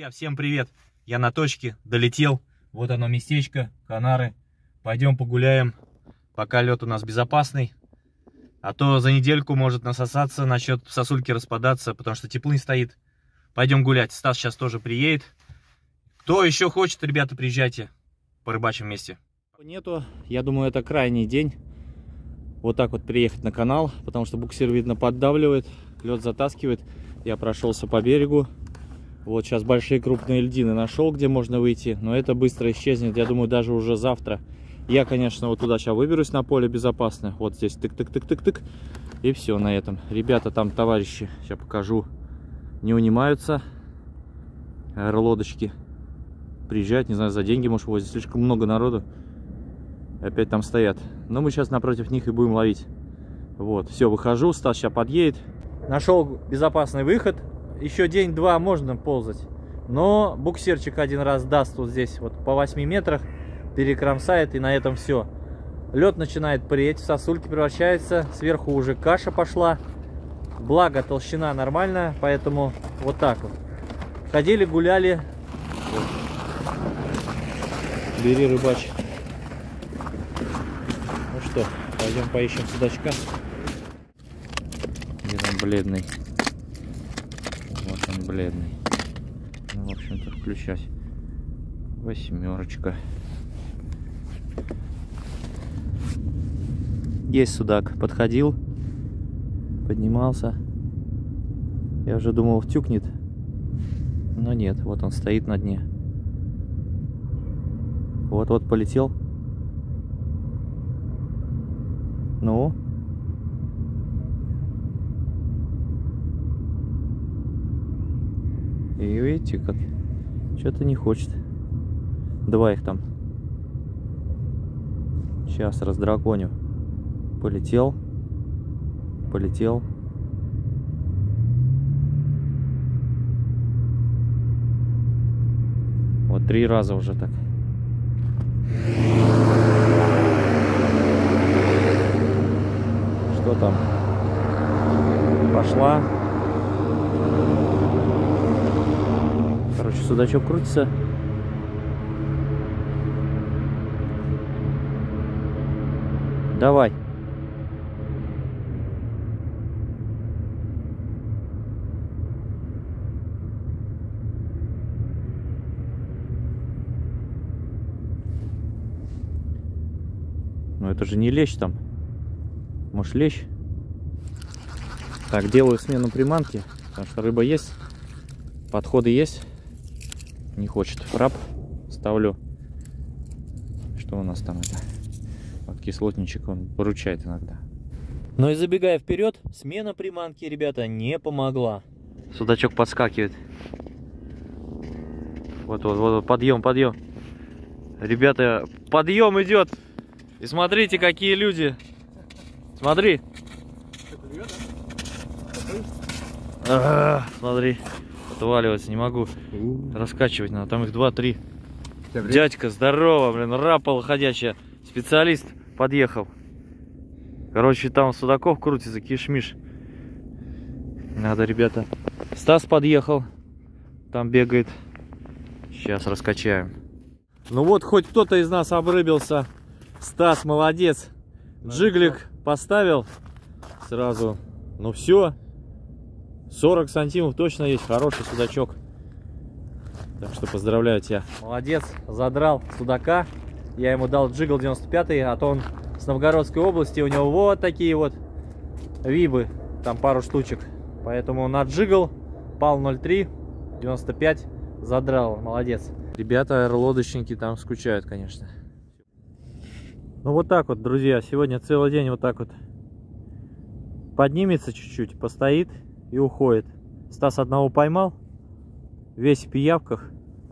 Друзья, всем привет! Я на точке, долетел. Вот оно местечко, Канары. Пойдем погуляем, пока лед у нас безопасный. А то за недельку может насосаться, начнет сосульки распадаться, потому что теплынь стоит. Пойдем гулять. Стас сейчас тоже приедет. Кто еще хочет, ребята, приезжайте. Порыбачим вместе. Нету, я думаю, это крайний день. Вот так вот приехать на канал, потому что буксир, видно, поддавливает, лед затаскивает. Я прошелся по берегу. Вот сейчас большие крупные льдины нашел, где можно выйти, но это быстро исчезнет, я думаю, даже уже завтра. Я, конечно, вот туда сейчас выберусь на поле безопасно. Вот здесь тык-тык-тык-тык-тык. И все на этом. Ребята там, товарищи, сейчас покажу, не унимаются. Аэролодочки приезжают, не знаю, за деньги, может, возят. Слишком много народу. Опять там стоят. Но мы сейчас напротив них и будем ловить. Вот, все, выхожу, Стас сейчас подъедет. Нашел безопасный выход. Еще день-два можно ползать. Но буксирчик один раз даст вот здесь, вот по 8 метрах. Перекромсает, и на этом все. Лед начинает преть, в сосульки превращается. Сверху уже каша пошла. Благо, толщина нормальная, поэтому вот так вот. Ходили, гуляли. Вот. Бери, рыбач. Ну что, пойдем поищем судачка. Где там бледный? Вот он бледный. Ну, в общем-то, включать. 8. Есть судак. Подходил. Поднимался. Я уже думал, втюкнет. Но нет. Вот он стоит на дне. Вот-вот полетел. Ну? И видите, как что-то не хочет. Два их там. Сейчас раздраконю. Полетел. Полетел. Вот 3 раза уже так. Что там? Пошла. Короче, судачок крутится. Давай. Ну это же не лещ там. Может, лещ? Так, делаю смену приманки, потому что рыба есть. Подходы есть. Не хочет. Фрап. Ставлю. Что у нас там это? Вот кислотничек, он выручает иногда. Но и забегая вперед, смена приманки, ребята, не помогла. Судачок подскакивает. Вот, подъем, подъем. Ребята, подъем идет. И смотрите, какие люди. Смотри. Смотри. Отваливаться не могу. Раскачивать надо. Там их 2-3. Дядька, здорово, блин, рапал ходячая. Специалист подъехал. Короче, там судаков крутится, кишмиш. Надо, ребята. Стас подъехал. Там бегает. Сейчас раскачаем. Ну вот, хоть кто-то из нас обрыбился. Стас, молодец. Джиглик поставил сразу. Ну все. 40 сантимов точно есть. Хороший судачок. Так что поздравляю тебя. Молодец, задрал судака. Я ему дал джигл 95-й, а то он с Новгородской области. У него вот такие вот вибы. Там пару штучек. Поэтому он отджигал. Пал 0,3. 95. Задрал. Молодец. Ребята, аэролодочники там скучают, конечно. Ну вот так вот, друзья. Сегодня целый день вот так вот. Поднимется чуть-чуть, постоит и уходит. Стас одного поймал. Весь в пиявках.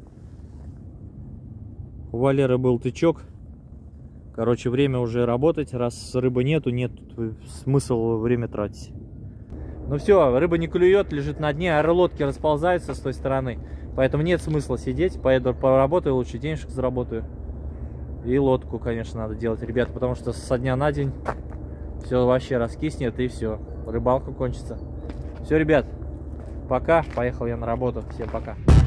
У Валеры был тычок. Короче, время уже работать. Раз рыбы нету, нет смысла время тратить. Ну все, рыба не клюет, лежит на дне. Аэролодки расползаются с той стороны. Поэтому нет смысла сидеть. Поеду поработаю, лучше денежек заработаю. И лодку, конечно, надо делать, ребята. Потому что со дня на день все вообще раскиснет и все. Рыбалка кончится. Все, ребят, пока. Поехал я на работу. Всем пока.